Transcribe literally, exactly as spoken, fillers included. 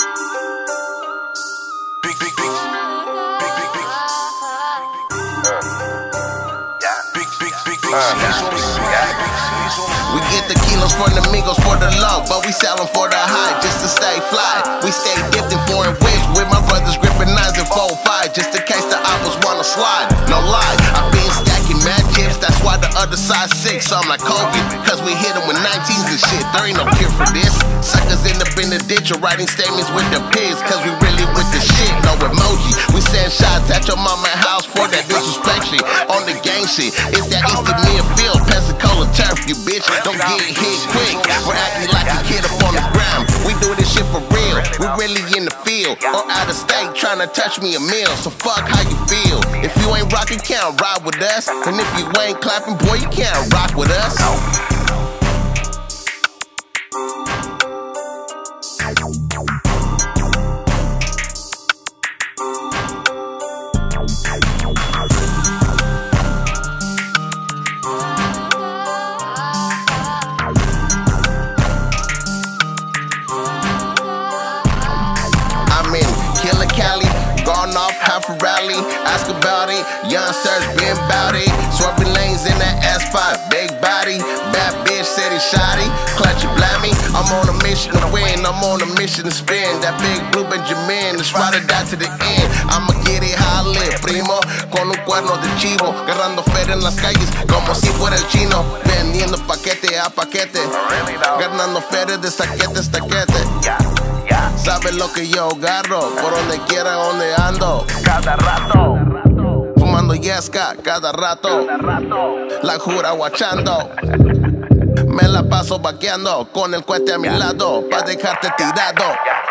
Big, big, big. Big, big, big. Big, big, big, big. We get the kilos from the amigos for the low, but we sell them for the high just to stay fly. We stay dipped in foreign whips with my brothers gripping nines and four five just in case the oppers wanna slide. No lie, I've been stacking mad chips, that's why the other side sick. So I'm like Kobe, cause we hit them with nineteens and shit. There ain't no cure for this. Suckers end up in the ditch or writing statements with the pigs, cause we really with the shit. No emoji, we send shots at your mama house for that disrespect shit. On the gang shit, it's that instant meal feel, Pensacola turf, you bitch. Don't get hit quick for acting like a kid up on the ground. We do this shit for real. We really in the field or out of state trying to touch me a meal. So fuck how you feel. If you ain't rockin', can't ride with us. And if you ain't clapping, boy, you can't rock with us. Killer Cali, gone off half a rally. Ask about it, young sirs been bout it. Swerving lanes in that S five, big body. Bad bitch said he shot it, clutch it, blammy. I'm on a mission to win, I'm on a mission to spin. That big blue Benjamin, let's ride or die to the end. I'ma get it how I live, primo. Con un cuerno de chivo, agarrando feria en las calles como si fuera el chino. Vendiendo paquete a paquete, ganando feria de staquete a staquete. Sabes lo que yo agarro, por donde quiera, donde ando. Cada rato, fumando yesca, cada rato. La jura guachando. Me la paso vaqueando, con el cohete a mi lado, pa' dejarte tirado.